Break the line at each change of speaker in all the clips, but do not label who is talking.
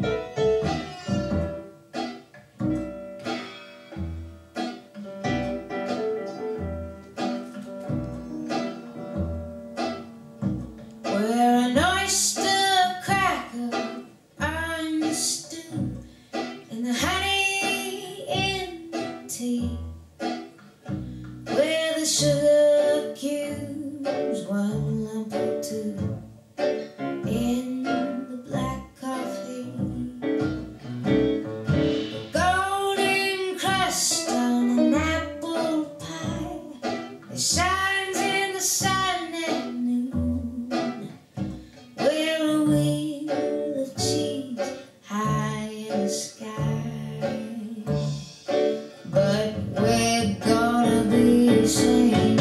We're an oyster cracker on the stew, and the honey in the tea. Where the sugar cubes, one lump or two, in the black coffee. Golden crust on an apple pie that shines in the sun at noon. We're a wheel of cheese high in the sky, but we're gonna be singing.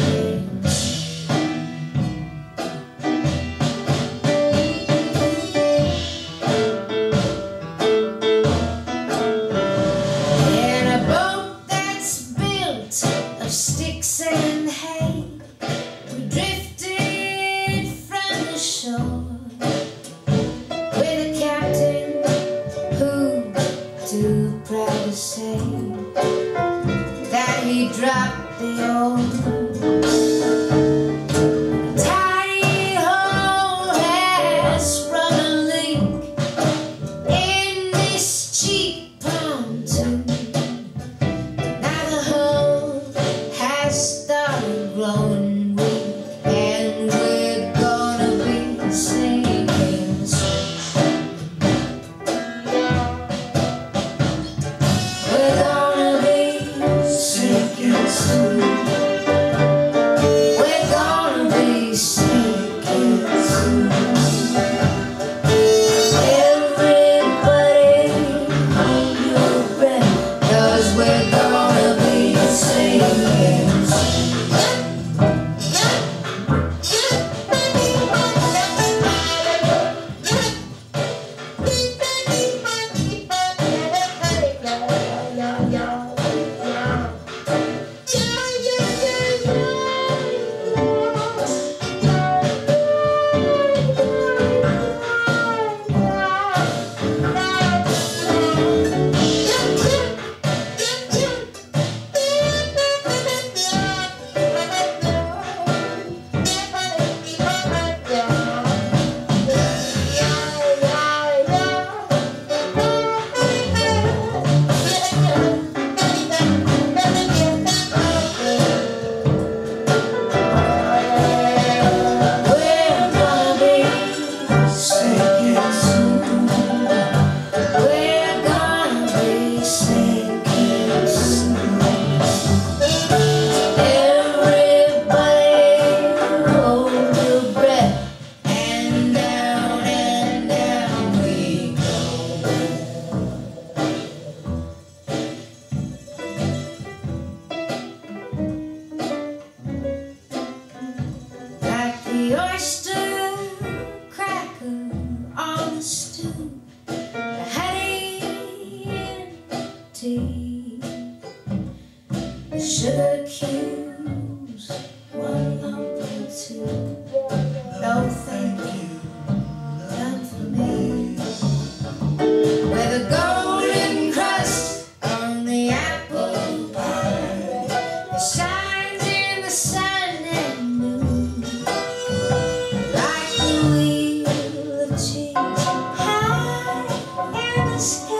In a boat that's built of sticks and hay, we drifted from the shore with a captain who, too proud to say that he dropped the old. A tiny hole has sprung a leak in this cheap pontoon. Now the hull has started growing weak, and we're gonna be sinking soon. We're gonna be sinking soon. We're gonna be sinking soon. Everybody hold your breath, 'cause we're gonna be sinking soon. The oyster cracker on the stew, the honey in tea, the sugar cubes, one lump or two. No thank you, none for me. With a golden crust on the apple pie that shines in the sun at noon. Like the wheel of cheese high in the sky.